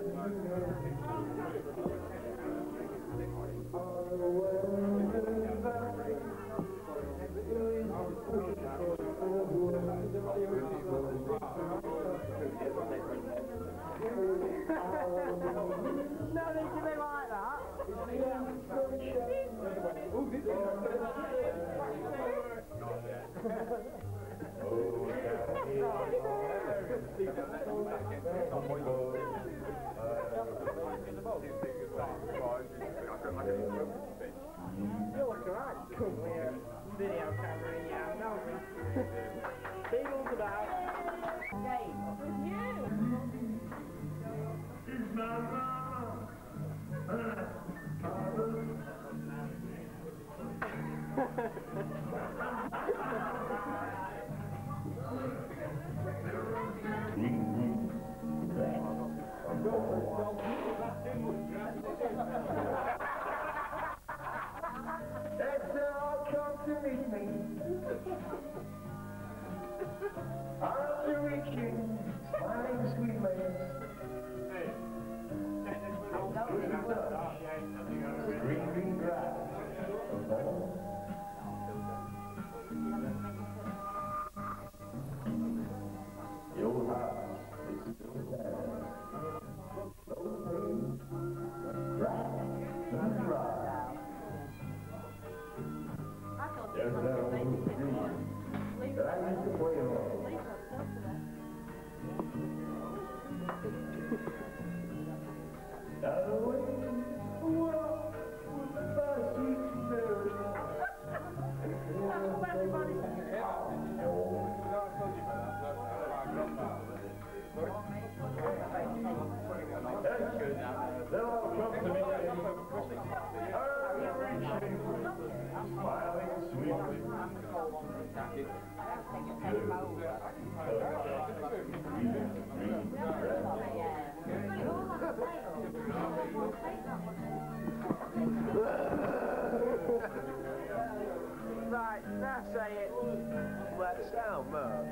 Video camera in your hand, don't we? Beagles about. Hey, with you. It's my mama. To meet me, arms are reaching, smiling sweet lace. Green, green grass. The old house is still standing. No pain, grass and dry. There's that old street that I used to play on. Down the way, walk with my sweet Mary. That's good now. They'll all come to me. Smiling sweetly. Right, now say it. That sound, man.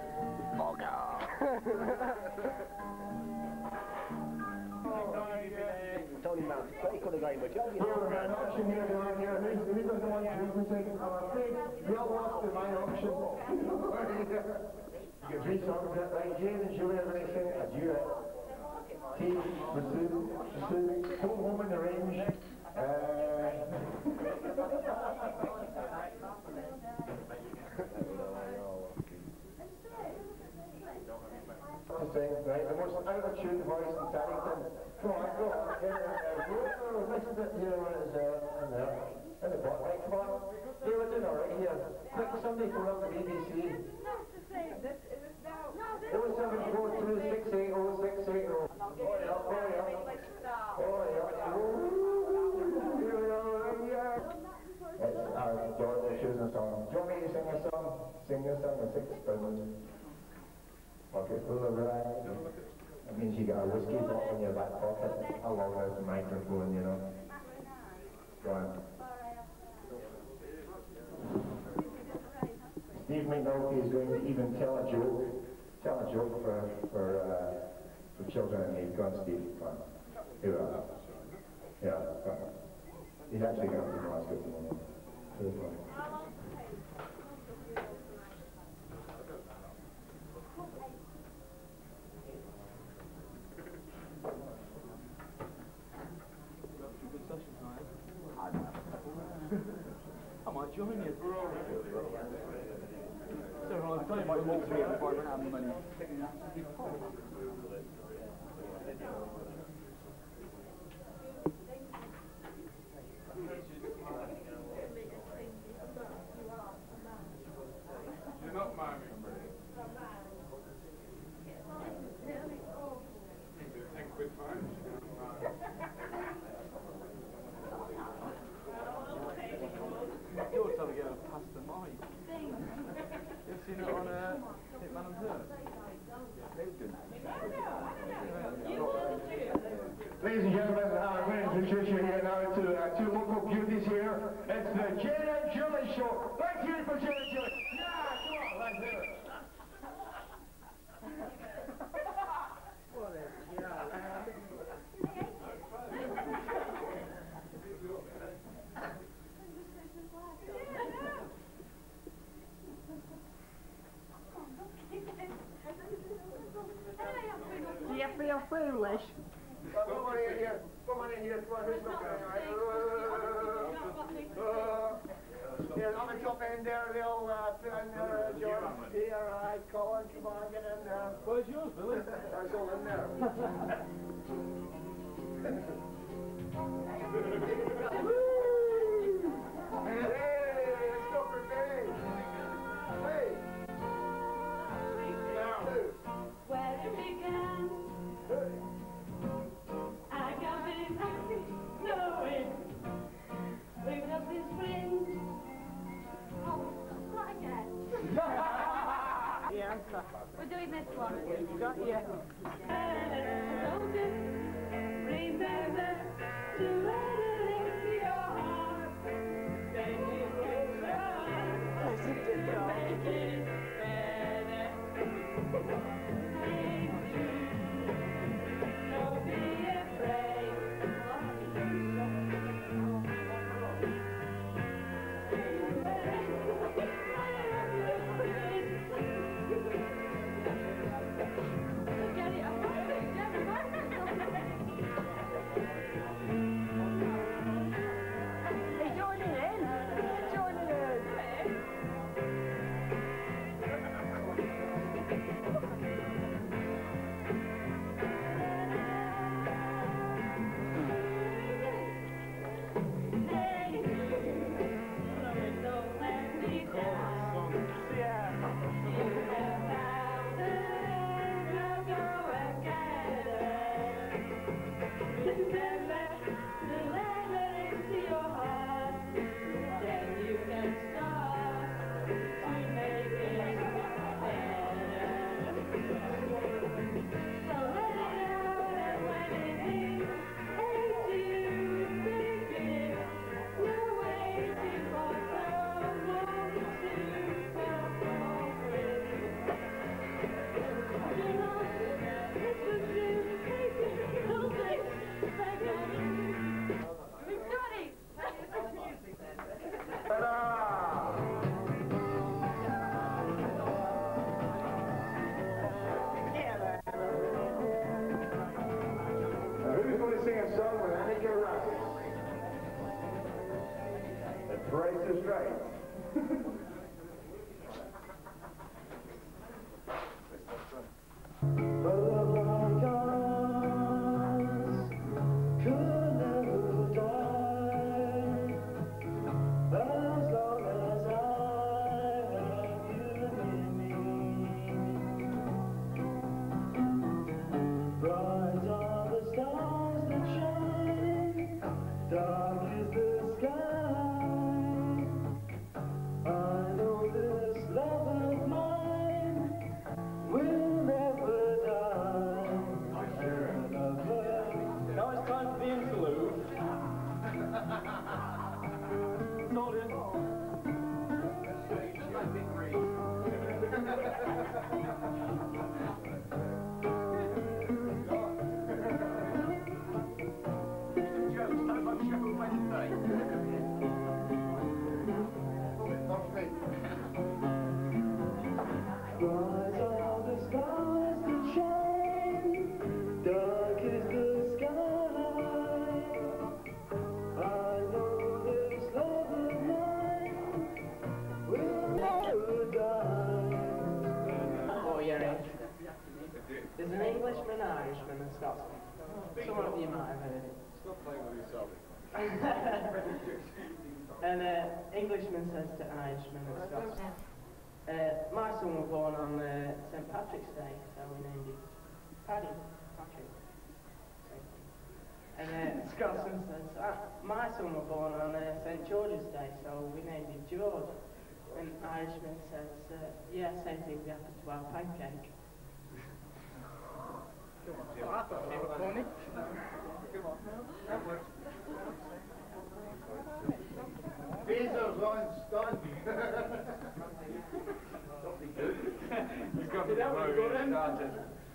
Tony Mount, very good game with you. An auction here down here, and he doesn't want you to take it. I'm afraid we all lost in my auction. You get 3 songs that like Jane and Julia racing a duet. Tea, Sue, Home Home in the Range. Right, the most out-of-tune voice in Paddington. Come on, go on. Listen to it here when it's in there. In the bottom, right, come on. Hey, we're doing alright here. Quick, somebody phone up the BBC. It was 742 680 680. Oh, yeah, oh, yeah. Oh, yeah. It's our Jordan choosing a song. Do you want me to sing a song? Sing a song with 6 spoons. Pocket full of rye. That means you got a whiskey bottle in your back pocket along with the microphone, you know. Go on. Steve McNulty is going to even tell a joke for children in need. Go on, Steve. Come on. Here we are. Yeah, come on. He's actually going to be Glasgow at the moment. I might join you. So I was telling you about walk through before I ran out of money. You're not my member. Take quick phone. You're trying to get a past the mic. You've seen it on Hitman and Her? Ladies and gentlemen, I'm going to introduce you here now to 2 local beauties here. It's the Jane and Julie Show. Thank you for Jane and Julie. Yeah, come on, let's do it. What a joke. foolish. Well, come on in here. Come on in here. Come on, who's not going Here, on the top end there, they'll put in there, John. Here, Colin, come on, get in there. Where's yours, Billy? That's all in there. Hey, let's go for Billy. Hey. Where it began, I got very happy knowing we were his friends. Oh, not again. Yeah. We're doing this one. Yeah. Don't you remember to let it into your heart? Then you will try to make it better. Don't be afraid. Get it up. He's joining in. He's joining in. Who's going to sing a song with Annika Rabbit? The Price is Right. There's an Englishman, Irishman and Scotsman. Some of you might have heard it. Stop playing with yourself. And Englishman says to Irishman and Scotsman, my son was born on St. Patrick's Day, so we named him Paddy Patrick. And Scotsman says, my son was born on St. George's Day, so we named him George. And Irishman says, yeah, same thing happened to our pancake. Oh, I thought they were funny. Bezos lines done. He's got the program started.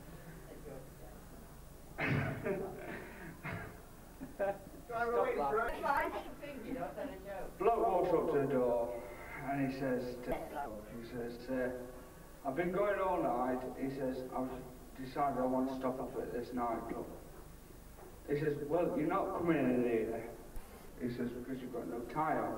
Bloke walks up to the door and he says, I've been going all night. He says, I was decided I want to stop off at this nightclub. He says, well, you're not coming in here. He says, because you've got no tie on.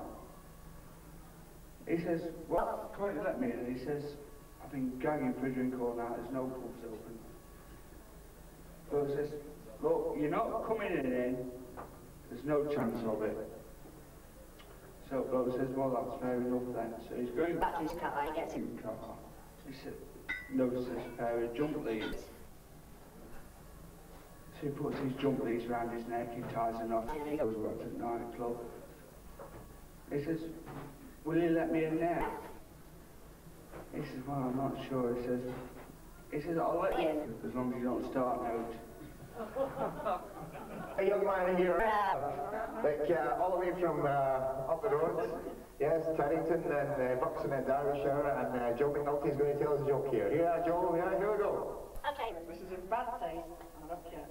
He says, well, can't you let me in? He says, I've been gagging for a drink all night, there's no pubs open. But he says, look, you're not coming in, there's no chance of it. So Bloke says, well, that's fair enough then. So he's going back to his car, he gets in the car. He said, notices a pair of jump leads. So he puts his jump leads around his neck, he ties a knot, and he goes back to the nightclub. He says, will you let me in there? He says, well, I'm not sure. He says, I'll let you in as long as you don't start out. A young man here, like all the way from up the road. Yes, Tarrington and Buxton and Derbyshire, and Joe McNulty's going to tell us a joke here. Here, Joe, here we go. Okay, this is in bad taste. I'm up here.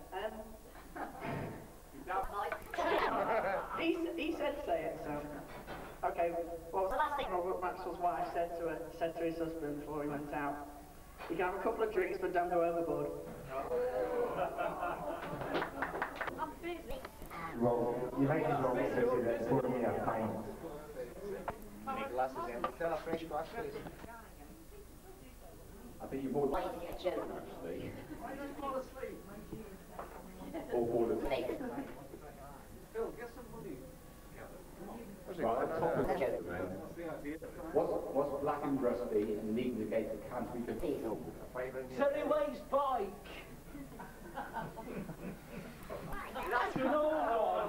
He said say it, so. Okay, well, the last thing Robert Maxwell's wife said to his husband before he went out. You can have a couple of drinks, but don't go overboard. Well, you might as well say that pour me a pint. Any glasses in? Fill a fresh glass, please. I think you bought one actually. All boarded. Phil, get some money. What's black and rusty and leaving the gate that can't be completed? Terry Wade's bike! That's an old one!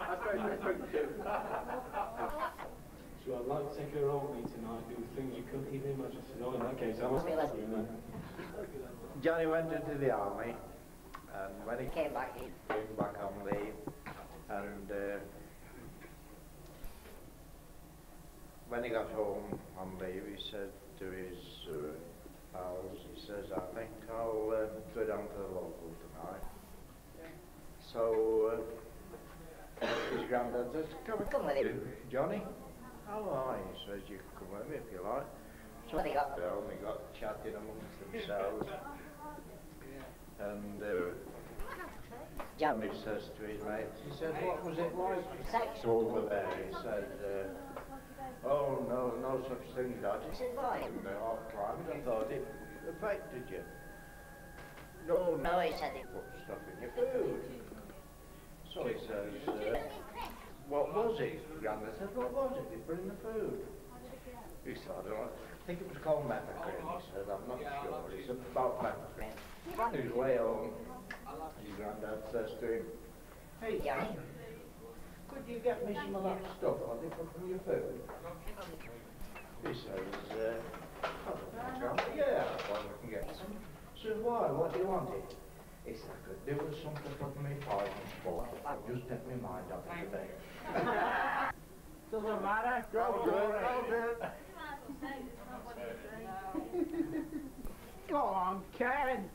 So I'd like to take her home with me tonight, do things you couldn't even imagine. I said, oh, in that case, I must be then. Johnny went into the army, and when he came back on leave, and when he got home on leave, he said to his pals, he says, I think I'll go down to the local tonight. So his granddad says, come with him, Johnny. Oh, aye, he says, you can come with me if you like. So they got chatting amongst themselves. And Johnny says to his mate, he said, what was it like? Sex over there. He said, oh, no such thing, Dad. He said, why? And I thought it affected you. No, he said it put stuff in your food. So he says, what was it? Grandad said, what was it? They put in the food. He said, I think it was called methacrin. He said, I'm not sure. He said, about methacrin. On his way home, his granddad says to him, hey, Johnny, could you get me some of that stuff on they put from your food? He says, yeah, well, we can get some. He says, why? What do you want it? He said, I could do with something for me pie and sport. I'll just take my mind off it today. Doesn't matter. Go Go on, Ken.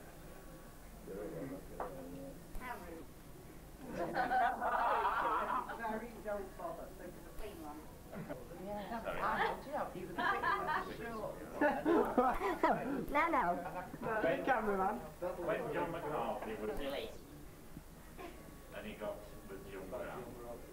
No. Cameraman. When John McCarthy was released, and he got with Jim Brown,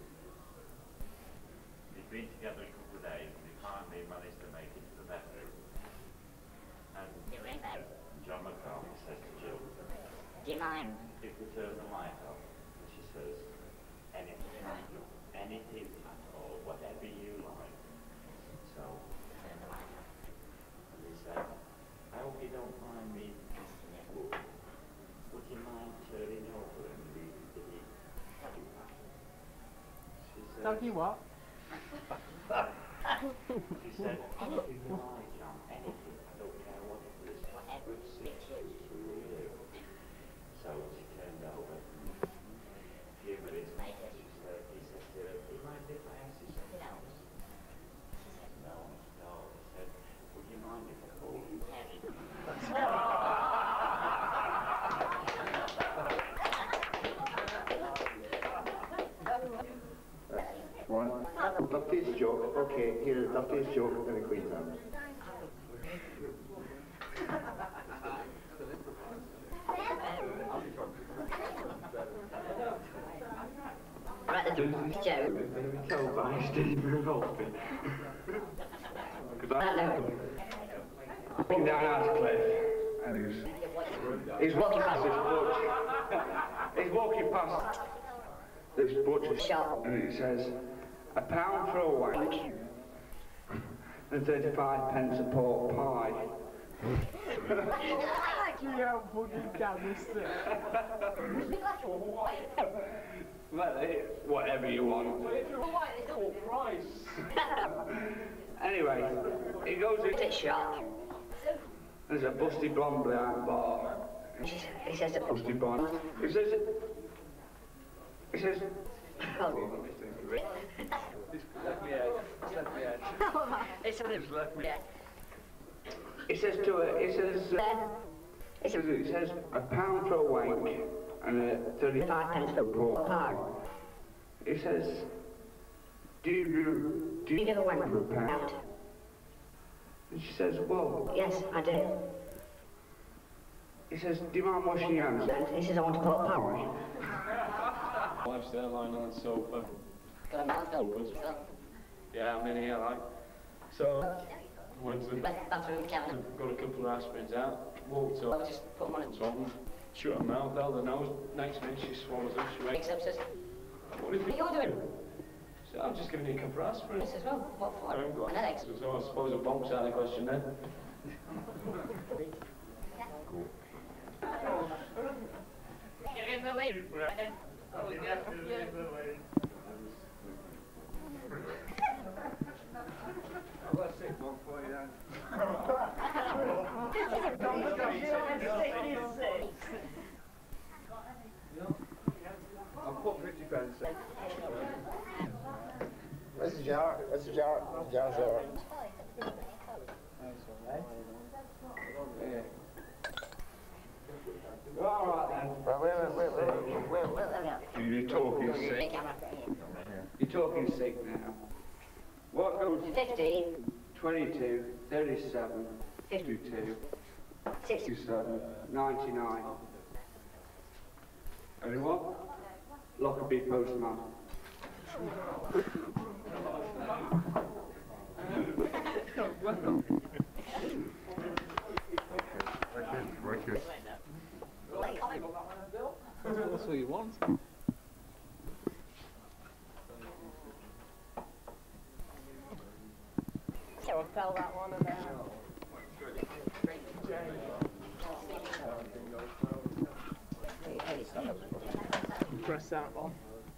he'd been together a couple of days and he finally managed to make it to the bedroom. And John McCarthy says to Jill, do you mind if we turn the light off? And she says, anything at all, whatever you like. So, turn the light off. And he said, I hope you don't mind me. Would you mind turning over and leaving the doggy pack? She said, Doggy what? she said, anything you like, John, anything. I don't care what it is. Whatever it suits you. So she turned over. A few minutes later, he said to her, do you mind if I ask you something else? She said, no. He said, would you mind if I call you Terry? One. Lefty's joke. Okay, here is Lefty's joke in the Queen's Arms. Joe. Told by Stephen Holby. Because I've been down Ashcliffe and he's walking past this butcher. He's walking past this butcher's shop and it says £1 for a wank and 35 pence a pork pie. How fucking canister. Well, whatever you want. Full price. Anyway, he goes into the shop. There's a busty blonde behind the bar. He says a Busty blonde. He says. He says to her, he says £1 for a wank and 35 pence for a pork pie. He says, do you get a wank for £1? And she says, well, Yes, I do. he says, do you mind washing your hands? He says I want a pork pie. Wife's there lying on the sofa. Got a mouthful. Yeah, I'm in here, like. So, went to Bathroom cabinet. got a couple of aspirins out, walked up, Just put them on it. Tom, shut her mouth, held her nose, next minute she swallows up, she wakes up. Except says, What if what are you doing? So I'm just giving you a couple of aspirin. He says, well, what for? I haven't got An headache. So I suppose a bonk's out of the question then. Get in the way. I've got a sick one for you then. I'll put 50 pence in. Where's the jar? Where's the jar? The jar's there. All right then. You're talking sick. You're talking sick now. What goes 15, 22, 37, 52, 67, 99. Anyone? Lockerbie postman. That's what you want. So I'll tell that one and then... Press that one.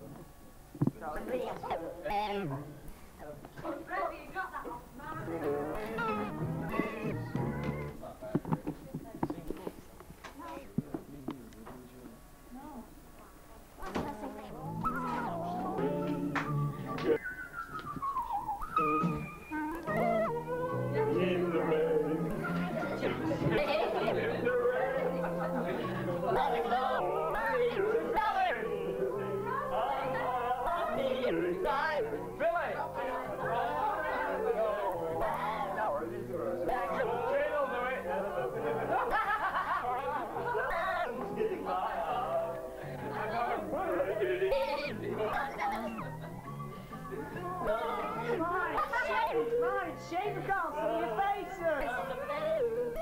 Right, shave the calls on your face, sir.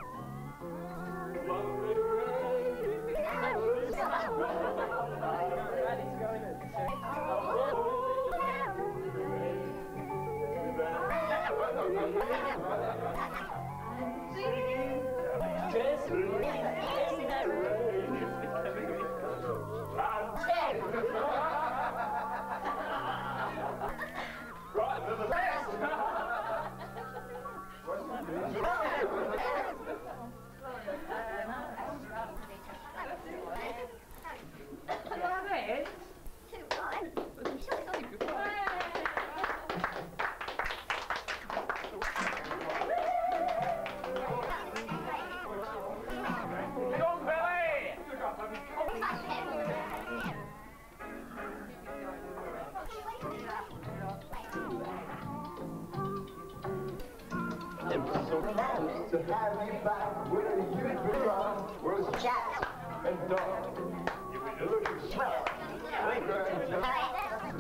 To have you back where you belong was Jack and Dog. You will look swell.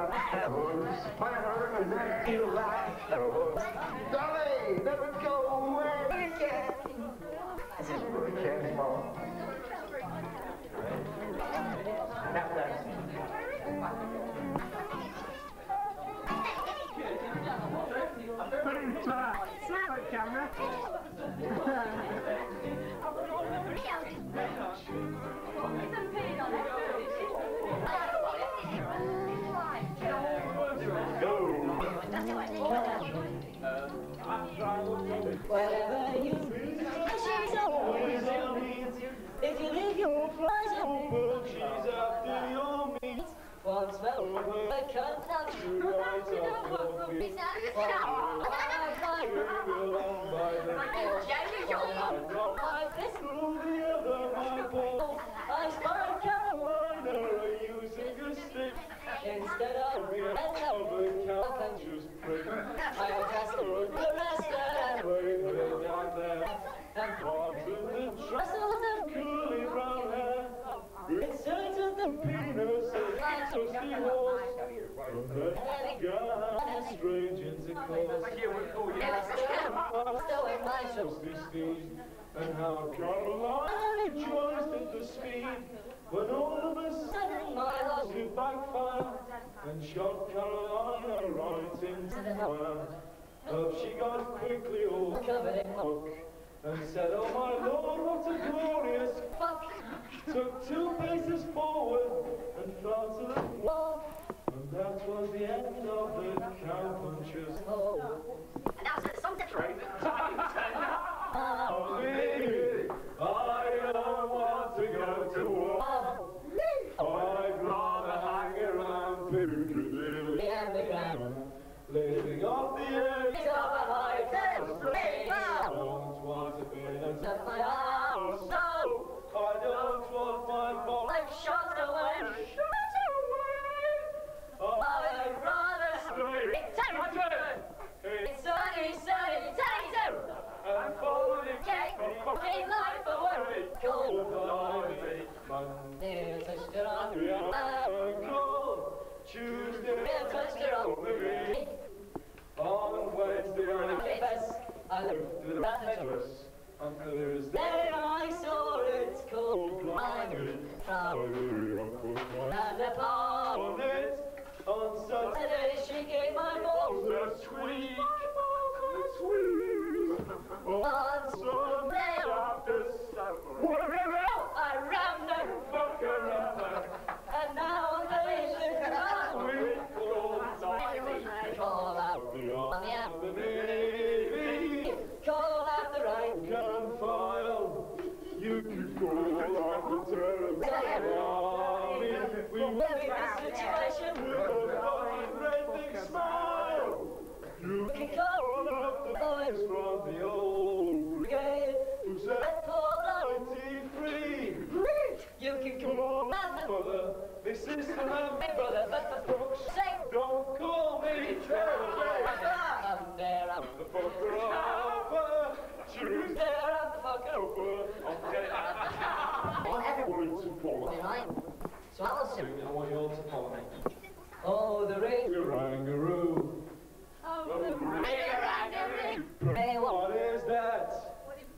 Dolly, never go away. Candy Mom. Smile at camera. Whatever you she's always on me. If you leave your flies open, she's after your meat. Once fell over a cut down to rise up your feet. I spotted Carolina using a stick. Instead of real Albert Cow and just prick. I passed through the rest and waited down there. And parted the trestle and curly brown hair. Inserted the penis and toasty horse. From that guy, strange intercourse. Toasty steed. And how Caroline rejoiced at the speed. When all of a sudden my love did backfire and shot Carolina right into the fire. Up she got quickly all covered in muck and said, "Oh my Lord, what a glorious fuck!" Took 2 paces forward and fell to the floor. And that was the end of the cowpuncher's hole. And that was some different. Oh, baby, I don't want to go to war. I'd rather hang around, living off the edge of a high place. I don't want to be inside my house. No, I don't want my ball shot away. I'd rather stay. It's sunny, sunny, sunny, and follow the cake, make life away. Cold Monday, Monday, touched it on me. Cold Tuesday, touched it on me. On Wednesday, I confess, I looked to the mattress. On Thursday, I saw its cold blinded flower. And upon it, on Saturday, she gave my balls a squeak. On Sunday after supper, I rammed and fucked her up. And now they live around with call out the Navy, call out the rank and file. You can call out the Army. We will be the situation with a fine red big smile. You can call up the boys from the old brigade who said call 93. You can call my mother, my sister and my brother, but for fuck's sake, don't call me Trevor. I'm there, I'm the fucker over. Tuesday, I'm the fucker over. Everyone to follow me. So I'll sing. I want you all to follow me. Oh, the ring-a-rangaroo. Oh, the ring-a-rangaroo. What is that?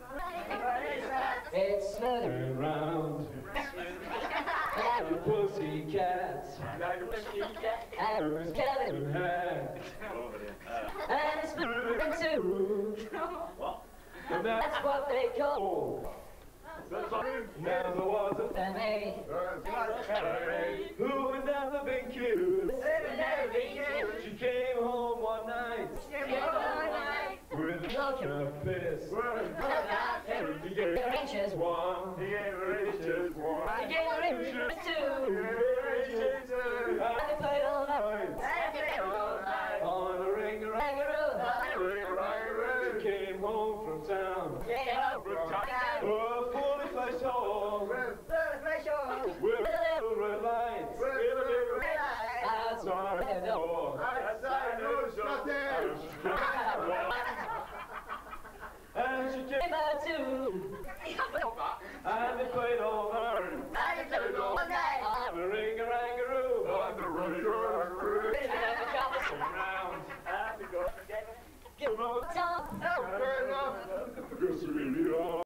It's smothering round. And a pussycat. And a skeleton head. And it's moving too. And that's what they call. Never was a family who had never been killed. She came home one night with a knock in her face. He gave her inches one. He gave her inches one. He gave her inches two. And they played all night on a ring-a-rangaroo. She came home from town. Oh, fully fleshed home. With little red lights. Outside the door. Outside no shut. And she came out too. And they played all night. On the ring-a-rangaroo. On the ring-a-rangaroo. around. Give Fair enough.